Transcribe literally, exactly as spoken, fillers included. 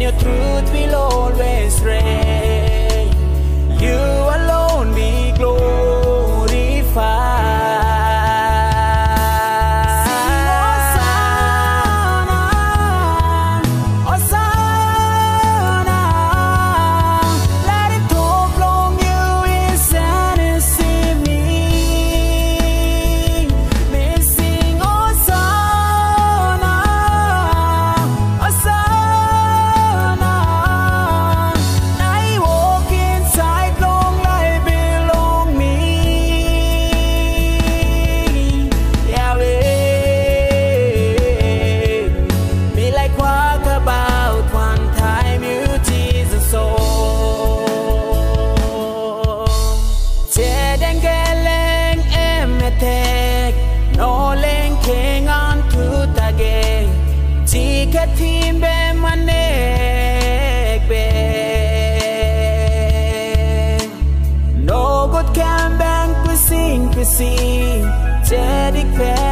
your truth will always reign. You alone be glorified. Sing Hosanna, Hosanna. Let it pour from you is an evening. We sing Hosanna, Hosanna. I walk inside long life belong me. Yahweh, me like walk about one time you Jesus soul. Jedeng geleng emetek, no leng king on to tage. Jika timbe manek be. No good can bang kusing kusing. Jedik be.